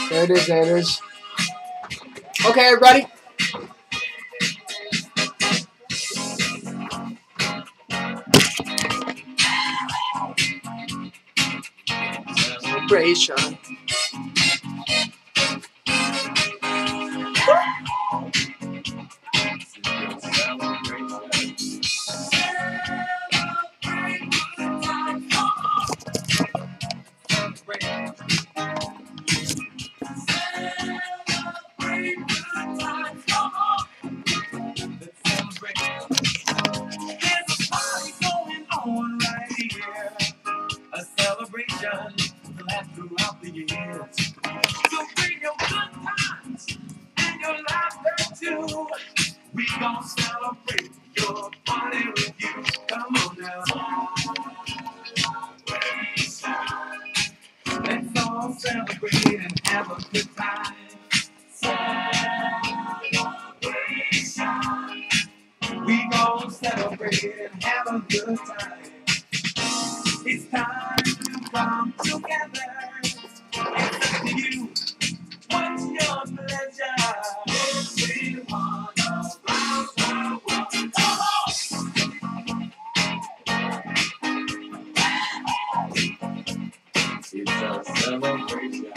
There it is, there it is. Okay, everybody. Celebration. A celebration to last throughout the years. So bring your good times and your laughter too. We gon' celebrate your party with you. Come on now. Let's all celebrate and have a good time. Celebration. We gon' celebrate and have a good time. It's time to come together. It's up to you. What's your pleasure? We wanna rock the world. Come on! It's a celebration.